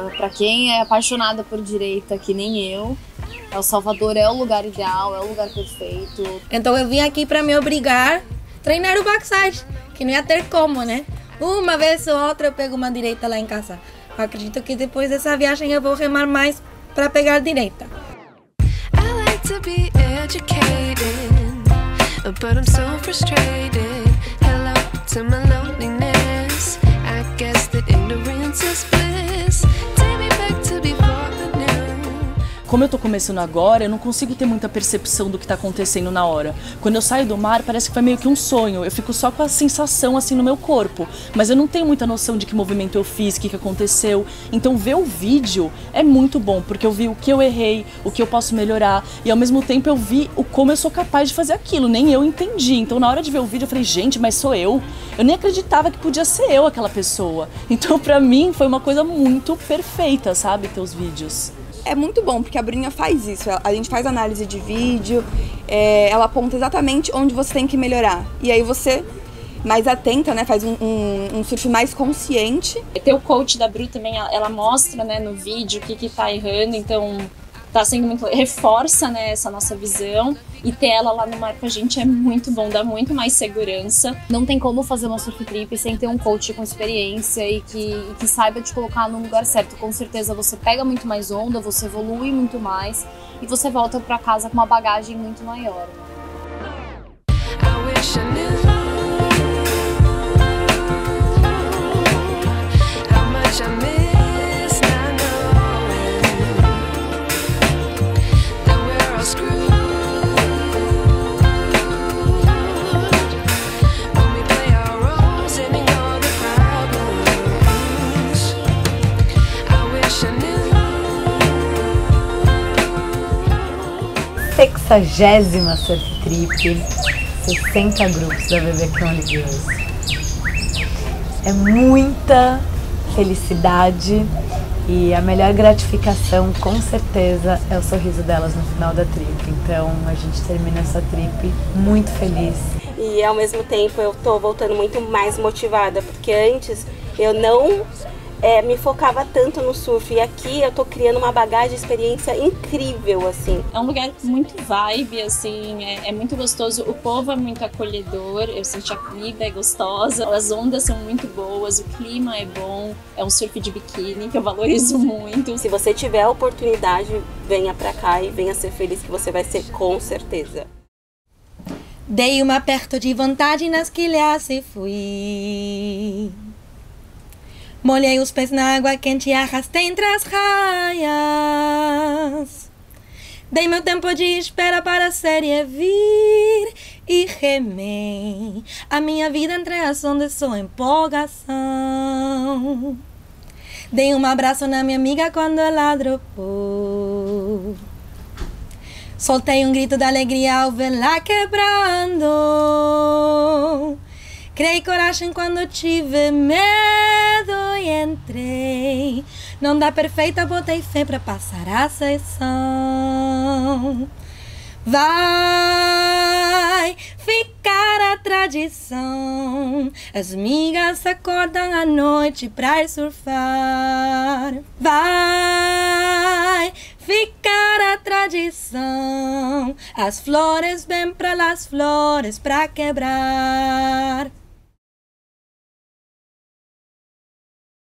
Para quem é apaixonada por direita, que nem eu, El Salvador é o lugar ideal, é o lugar perfeito. Então eu vim aqui para me obrigar a treinar o backside, que não ia ter como, né? Uma vez ou outra eu pego uma direita lá em casa. Eu acredito que depois dessa viagem eu vou remar mais para pegar direita. I like to be educated, but I'm so frustrated. Hello to my loneliness. I guess that ignorance is bliss. Take me back to before the new. Como eu tô começando agora, eu não consigo ter muita percepção do que tá acontecendo na hora. Quando eu saio do mar, parece que foi meio que um sonho. Eu fico só com a sensação assim no meu corpo. Mas eu não tenho muita noção de que movimento eu fiz, o que aconteceu. Então ver o vídeo é muito bom, porque eu vi o que eu errei, o que eu posso melhorar. E ao mesmo tempo eu vi o como eu sou capaz de fazer aquilo. Nem eu entendi. Então na hora de ver o vídeo eu falei, gente, mas sou eu? Eu nem acreditava que podia ser eu aquela pessoa. Então pra mim foi uma coisa muito perfeita, sabe, ter os vídeos. É muito bom, porque a Bruninha faz isso, a gente faz análise de vídeo, ela aponta exatamente onde você tem que melhorar. E aí você, mais atenta, né, faz um surf mais consciente. Ter o coach da Bru também, ela mostra, né, no vídeo o que tá errando, então tá sendo muito, reforça, né, essa nossa visão. E ter ela lá no mar com a gente é muito bom, dá muito mais segurança. Não tem como fazer uma surf trip sem ter um coach com experiência e que saiba te colocar no lugar certo. Com certeza você pega muito mais onda, você evolui muito mais e você volta pra casa com uma bagagem muito maior. I wish I knew how much I miss not knowing that we're all screwed. Sexagésima surf trip, 60 grupos da BBQ Only Girls. É muita felicidade e a melhor gratificação, com certeza, é o sorriso delas no final da trip. Então a gente termina essa trip muito feliz. E ao mesmo tempo eu tô voltando muito mais motivada, porque antes eu não me focava tanto no surf, e aqui eu tô criando uma bagagem de experiência incrível, assim. É um lugar muito vibe, assim, é muito gostoso, o povo é muito acolhedor, eu senti a comida é gostosa, as ondas são muito boas, o clima é bom, é um surf de biquíni que eu valorizo muito. Se você tiver a oportunidade, venha pra cá e venha ser feliz, que você vai ser com certeza. Dei um aperto de vontade nas quilhas e fui. Molhei os pés na água quente e arrastei entre as raias. Dei meu tempo de espera para a série vir e remei a minha vida entre as ondas, só empolgação. Dei um abraço na minha amiga quando ela dropou. Soltei um grito de alegria ao vê-la quebrando. Criei coragem quando tive medo e entrei. Não dá perfeita, botei fé pra passar a sessão. Vai ficar a tradição. As migas acordam à noite pra ir surfar. Vai ficar a tradição. As flores vêm pra las flores pra quebrar.